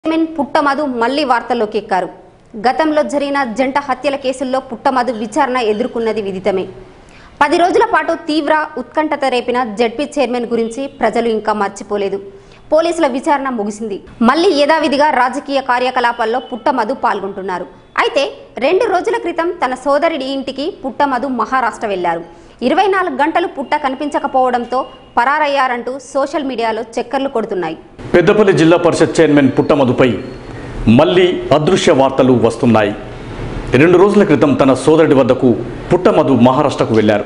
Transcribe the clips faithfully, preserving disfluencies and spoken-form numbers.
Chairman Puttamadhu మళ్లీ వార్తల్లోకి ఎక్కారు. గతంలో జరిగిన జంట హత్యల కేసుల్లో పుట్టమధు విచారణ ఎదుర్కొన్నది విదితమే. పది రోజుల పాటు తీవ్ర ఉత్కంఠత రేపిన జెడ్పీ చైర్మన్ గురించి ప్రజలు ఇంకా మర్చిపోలేదు. పోలీసుల విచారణ ముగిసింది. మళ్లీ యథావిధిగా రాజకీయ కార్యకలాపాల్లో పుట్టమధు పాల్గొంటున్నారు. అయితే రెండు రోజుల క్రితం తన సోదరుడి ఇంటికి పుట్టమధు మహారాష్ట్ర వెళ్లారు. ఇరవై నాలుగు గంటలు పుట్ట కనిపించకపోవడంతో పరారయ్యారంటూ సోషల్ మీడియాలో చక్కర్లు కొడుతున్నాయి. పెద్దపల్లి జిల్లా పరిషత్ చైర్మన్ పుట్టమధుపై మళ్లీ అదృశ్య వార్తలు వస్తున్నాయి. రెండు రోజుల క్రితం తన సోదరుడి వద్దకు పుట్టమధు మహారాష్ట్రకు వెళ్లారు.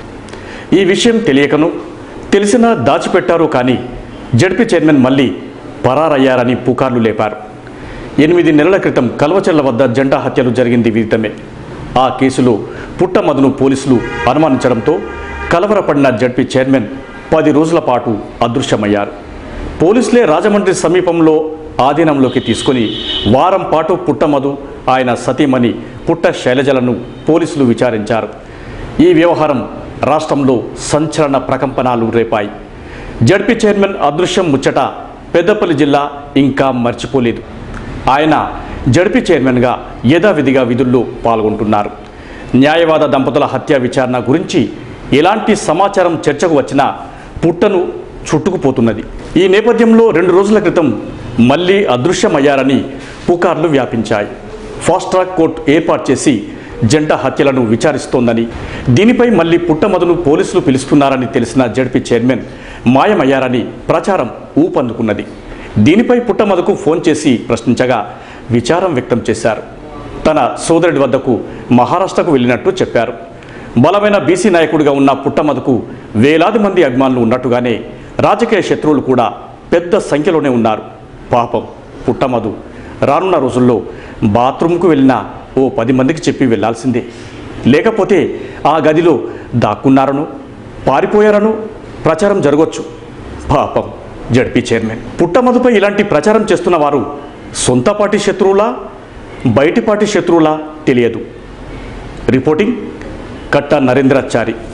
ఈ విషయం తెలియకను తెలిసినా దాచిపెట్టారు. కానీ జడ్పీ చైర్మన్ మళ్లీ పరారయ్యారని పుకార్లు లేపారు. ఎనిమిది నెలల క్రితం కల్వచెర్ల వద్ద జంట హత్యలు జరిగింది విదితమే. ఆ కేసులో పుట్టమధును పోలీసులు అనుమానించడంతో కలవరపడిన జడ్పీ చైర్మన్ పది రోజుల పాటు అదృశ్యమయ్యారు. పోలీసులే రాజమండ్రి సమీపంలో ఆధీనంలోకి తీసుకుని వారం పాటు పుట్టమధు, ఆయన సతీమణి పుట్ట శైలజలను పోలీసులు విచారించారు. ఈ వ్యవహారం రాష్ట్రంలో సంచలన ప్రకంపనలు రేపాయి. జడ్పీ చైర్మన్ అదృశ్యం ముచ్చట పెద్దపల్లి జిల్లా ఇంకా మర్చిపోలేదు. ఆయన జడ్పీ చైర్మన్గా యథావిధిగా విధుల్లో పాల్గొంటున్నారు. న్యాయవాద దంపతుల హత్య విచారణ గురించి ఎలాంటి సమాచారం చర్చకు వచ్చినా పుట్టను చుట్టుకుపోతున్నది. ఈ నేపథ్యంలో రెండు రోజుల క్రితం మళ్లీ అదృశ్యమయ్యారని పుకార్లు వ్యాపించాయి. ఫాస్ట్ ట్రాక్ కోర్టు ఏర్పాటు చేసి జంట హత్యలను విచారిస్తోందని, దీనిపై మళ్లీ పుట్టమధును పోలీసులు పిలుస్తున్నారని తెలిసిన జడ్పీ చైర్మన్ మాయమయ్యారని ప్రచారం ఊపందుకున్నది. దీనిపై పుట్టమధుకు ఫోన్ చేసి ప్రశ్నించగా విచారం వ్యక్తం చేశారు. తన సోదరుడి వద్దకు మహారాష్ట్రకు వెళ్ళినట్టు చెప్పారు. బలమైన బీసీ నాయకుడిగా ఉన్న పుట్టమధుకు వేలాది మంది అభిమానులు ఉన్నట్టుగానే రాజకీయ శత్రువులు కూడా పెద్ద సంఖ్యలోనే ఉన్నారు. పాపం పుట్టమధు రానున్న రోజుల్లో బాత్రూంకు వెళ్ళినా ఓ పది మందికి చెప్పి వెళ్లాల్సిందే. లేకపోతే ఆ గదిలో దాక్కున్నారనో పారిపోయారనో ప్రచారం జరగవచ్చు. పాపం జడ్పీ చైర్మన్ పుట్టమధుపై ఇలాంటి ప్రచారం చేస్తున్న వారు సొంత పార్టీ శత్రువులా, బయటి పార్టీ శత్రువులా తెలియదు. రిపోర్టింగ్ కట్ట నరేంద్రాచారి.